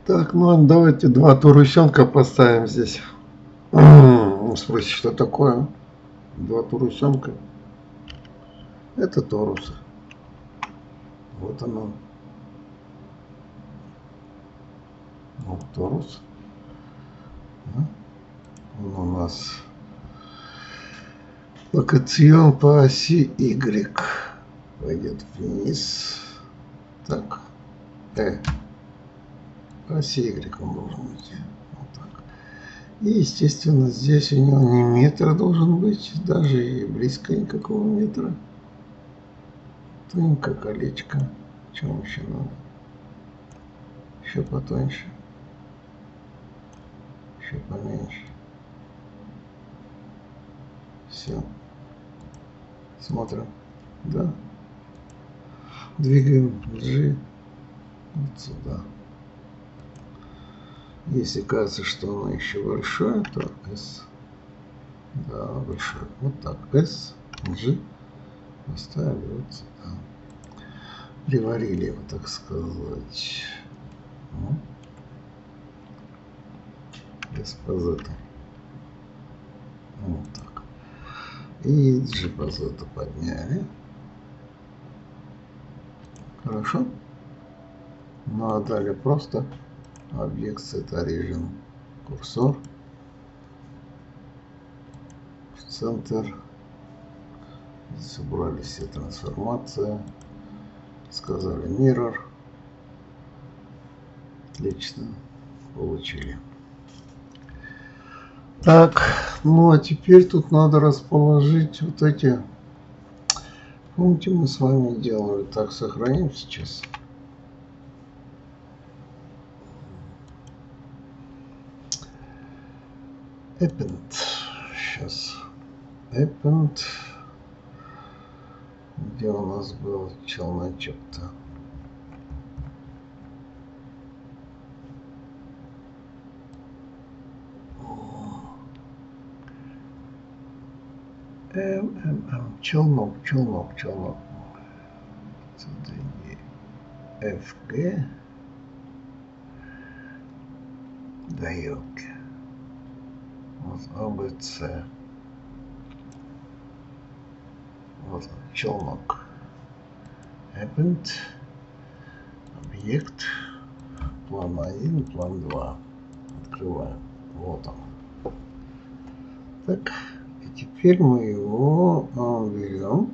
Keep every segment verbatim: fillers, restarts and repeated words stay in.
Так, ну давайте два турусенка поставим здесь. Спросите, что такое? Два турусенка. Это торусы. Вот оно. Вот торус. Он у нас локацион по оси Y. Пойдет вниз. Так. Э. По оси Y он должен идти. Вот так. И, естественно, здесь у него не метр должен быть, даже и близко никакого метра. Тоненькое колечко. Чем еще надо? Еще потоньше. Еще поменьше. Все. Смотрим. Да. Двигаем G вот сюда. Если кажется, что оно еще большое, то S. Да, большое. Вот так. S, G. Поставили вот сюда. Приварили его, так сказать. Ну. Без позета. Вот так. И G позета подняли. Хорошо. Ну а далее просто объект set origin. Курсор. В центр. Здесь убрали все трансформации. Сказали mirror. Отлично. Получили. Так, ну а теперь тут надо расположить вот эти. Помните, мы с вами делали. Так, сохраним сейчас. Append. Сейчас. Append. Где у нас был челночок-то? МММ. Челнок, челнок, челнок. ФГ. Да елки. Вот АБЦ. Вот он, челнок. Append. Объект. План один, план два. Открываем. Вот он. Так. И теперь мы его а, берем.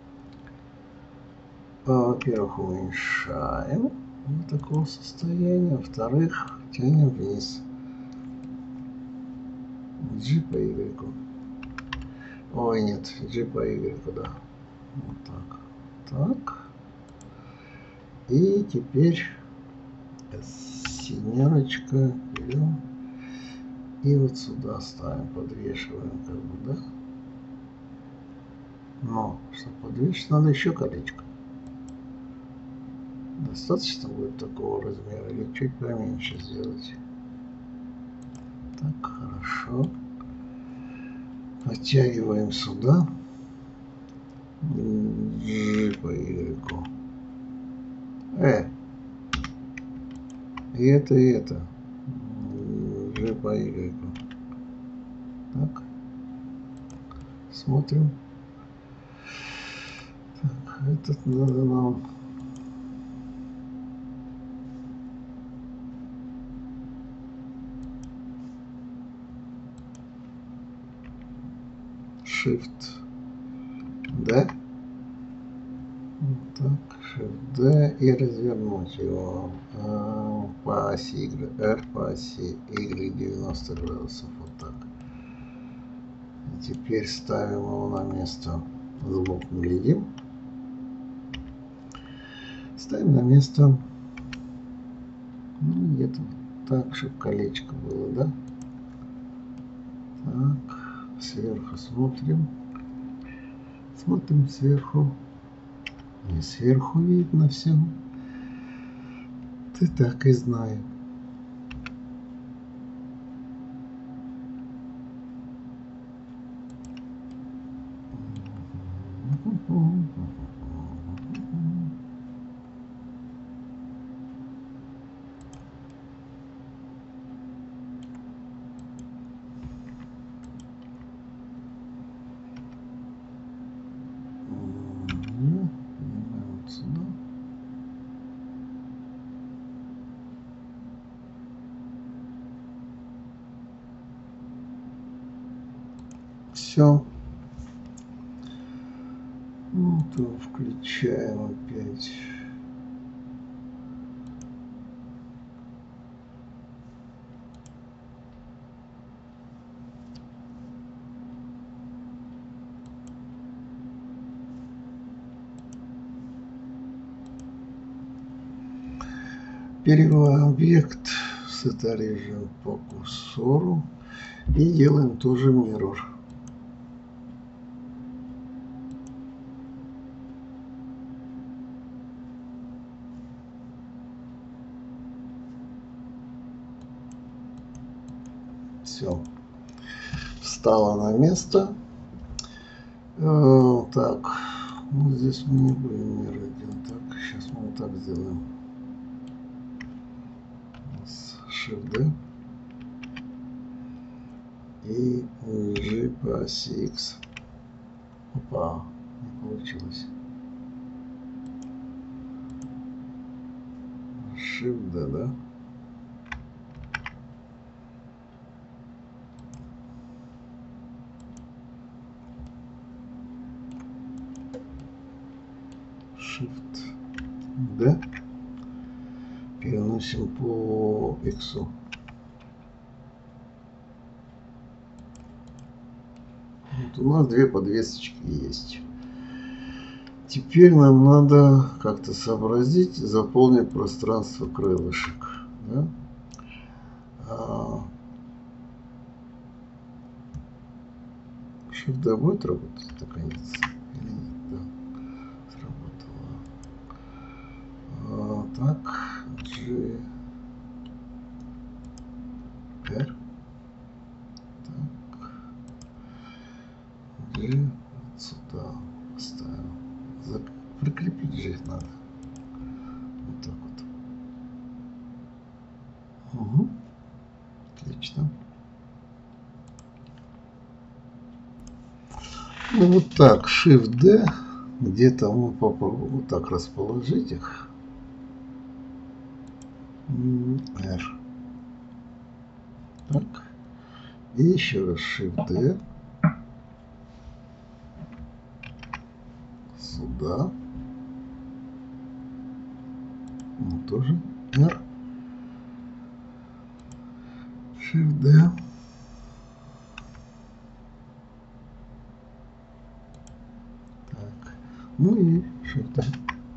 Во-первых, уменьшаем до такого состояния. Во-вторых, тянем вниз. G по Y. Ой, нет, G по Y, да. Вот так. Так. И теперь семерочка берем. И вот сюда ставим, подвешиваем, как бы, да? Но, чтобы подвешивать, надо еще колечко. Достаточно будет такого размера или чуть поменьше сделать? Так, хорошо. Подтягиваем сюда. G по Y. Э. И это, и это. G по Y. Так. Смотрим. Так, этот надо нам... Shift D. Вот так, Shift D и развернуть его э, по оси Y, R по оси Y девяносто градусов. Вот так. И теперь ставим его на место. Звук глядим. Ставим на место. Ну, где-то так, чтобы колечко было, да? Так. Сверху смотрим. Смотрим сверху. Не сверху видно все. Ты так и знаю. все. Ну, то включаем опять. Переводим объект в сета режим по курсору и делаем тоже mirror. Все, встало на место. Э, так, ну здесь мы не будем mirror делать. Так, сейчас мы вот так сделаем. Shift D и G по оси X. Опа, не получилось. Shift D, да? Shift D. Переносим по X. Вот у нас две подвесочки есть. Теперь нам надо как-то сообразить, заполнить пространство крылышек. Да? А... Shift D будет работать наконец? Или нет? Да. Сработало. А, так, G, R. Так. G вот сюда поставим. За... Прикрепить же их надо. Вот так вот. Угу. Отлично. Ну вот так, Shift D, где-то мы попробуем вот так расположить их. R. Так. И еще раз Shift D. Сюда. Ну, тоже R. Shift D. Так. Ну и Shift D.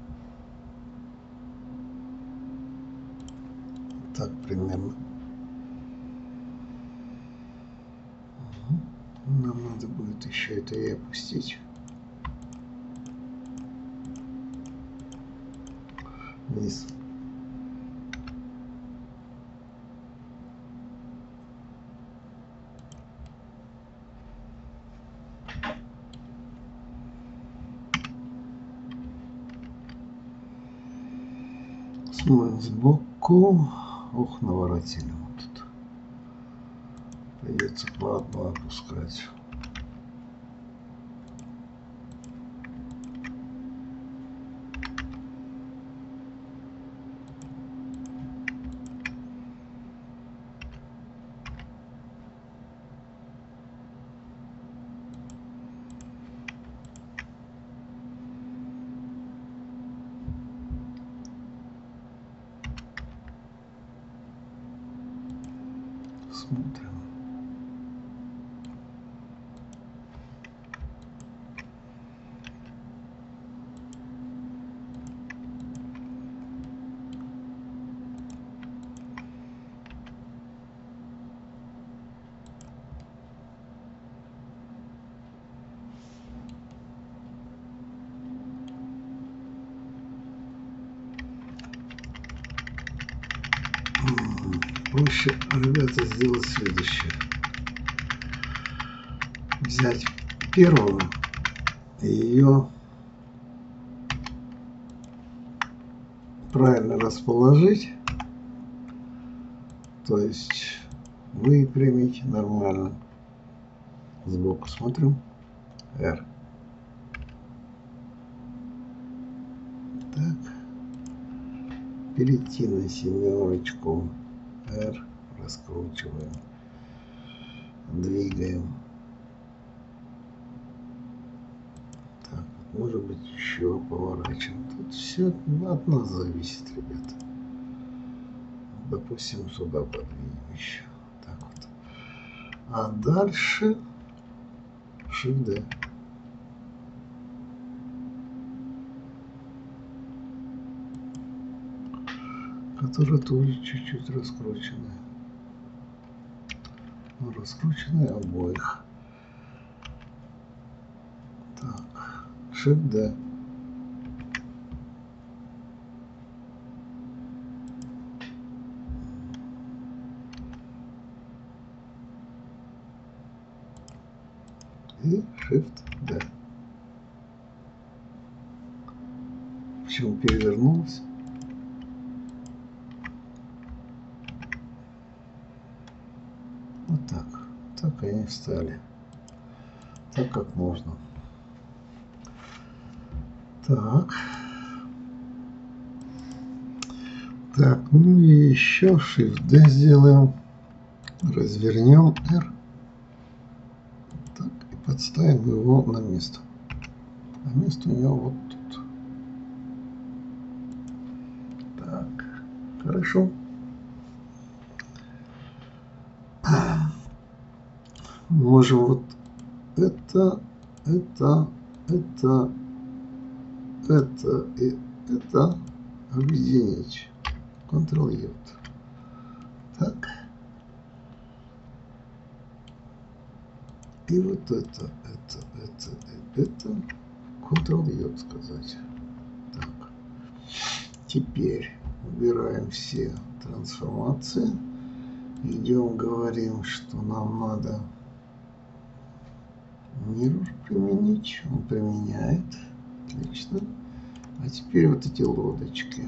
Так примерно. Угу. Нам надо будет еще это и опустить вниз. Смотрим сбоку. Ох, наворотили вот тут. Придется по одной опускать. Смотрим. Проще, ребята, сделать следующее. Взять первую и ее правильно расположить. То есть выпрямить нормально. Сбоку смотрим. R. Так. Перейти на семерочку. R. Раскручиваем. Двигаем. Может быть, еще поворачиваем. Тут все от нас зависит, ребята. Допустим, сюда подвинем еще. Так вот. А дальше Shift-D. Которая тоже чуть-чуть раскрученная. Ну, раскрученная обоих. Так. Shift-D. И Shift-D. Почему перевернулась? Вот так. Так они встали. Так как можно. Так. Так, ну и еще Shift-D сделаем. Развернем R. Так, и подставим его на место. А место у него вот тут. Так, хорошо. Можем вот это, это, это, это и это объединить. Ctrl-J. Так. И вот это, это, это, это, Ctrl-J сказать. Так. Теперь убираем все трансформации. Идем, говорим, что нам надо Mirror применить. Он применяет. Отлично. А теперь вот эти лодочки.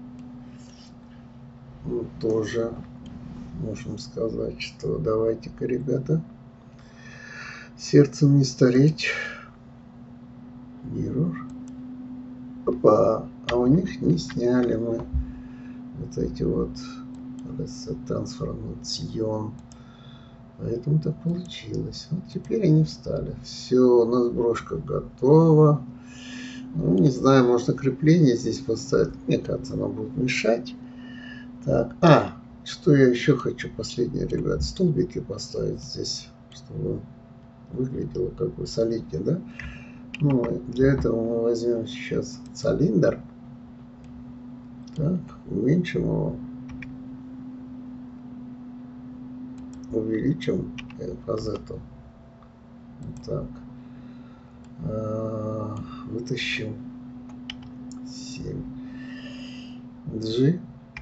Ну, тоже можем сказать, что давайте-ка, ребята, сердцем не стареть. Mirror. Опа. А у них не сняли мы вот эти вот трансформацион. Поэтому так получилось. Вот теперь они встали. Все, у нас брошка готова. Ну, не знаю, можно крепление здесь поставить. Мне кажется, оно будет мешать. Так, а, что я еще хочу последнее, ребят, столбики поставить здесь, чтобы выглядело как бы солиднее, да? Ну, для этого мы возьмем сейчас цилиндр. Так, уменьшим его. Увеличим по Z. Так. А, вытащим семь. G.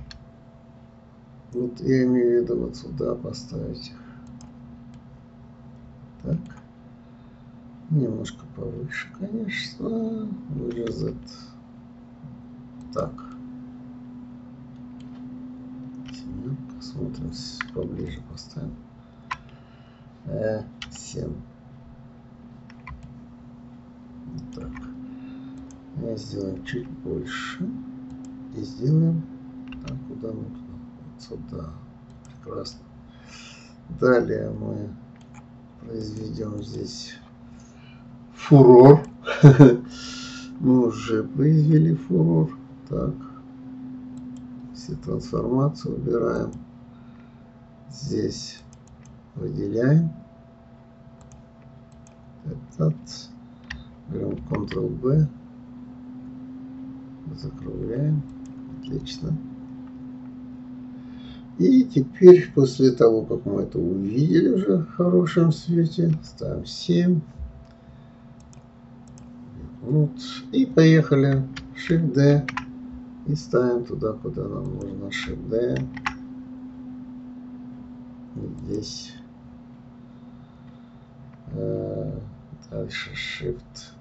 Вот я имею в виду вот сюда поставить. Так. Немножко повыше, конечно. Уже Z. Так. Посмотрим, поближе поставим. Э, семь. Вот так. И сделаем чуть больше. И сделаем так, куда нужно. Вот сюда. Прекрасно. Далее мы произведем здесь фурор. Мы уже произвели фурор. Так. Все трансформации убираем. Здесь выделяем этот, берем Ctrl-B, закругляем, отлично. И теперь, после того, как мы это увидели уже в хорошем свете, ставим семь. Вот. И поехали. Shift-D. И ставим туда, куда нам нужно. Shift-D. Здесь. Дальше Shift.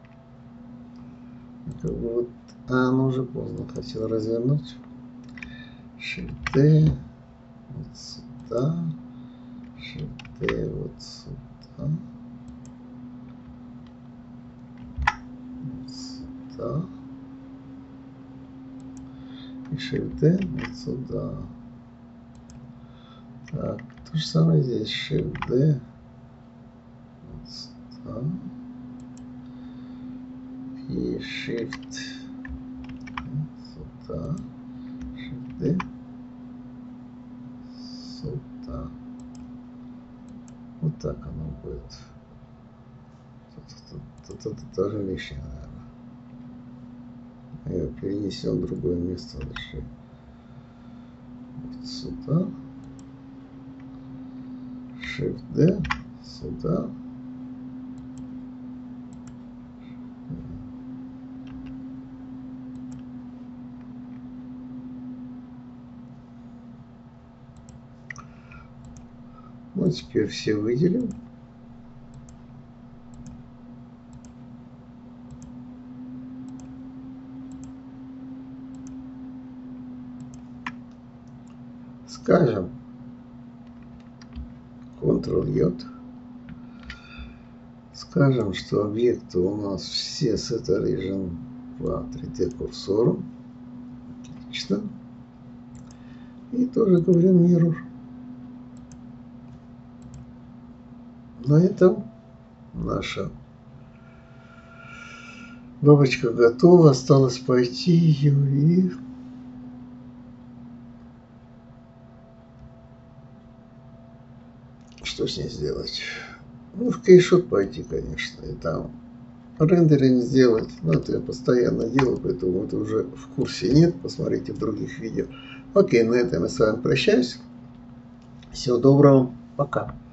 Как бы вот, а, ну уже поздно. Хотел развернуть. Shift-D. Вот сюда. Shift-D вот сюда. Вот сюда. И Shift-D вот сюда. Так, то же самое здесь. Shift-D. Вот сюда. и Shift сюда, Shift D сюда. Вот так оно будет. Тут, тут, тут, тут тоже лишнее, наверное. Ее перенесем в другое место. Дальше. Вот сюда. Shift D сюда. Ну, теперь все выделим. Скажем, контрол-J. Скажем, что объекты у нас все с этой region по три дэ курсору. Отлично. И тоже говорим mirror. На этом наша бабочка готова. Осталось пойти ее и что с ней сделать? Ну, в кейшот пойти, конечно, и там рендеринг сделать. Но это я постоянно делаю, поэтому это уже в курсе нет. Посмотрите в других видео. Окей, на этом я с вами прощаюсь. Всего доброго. Пока.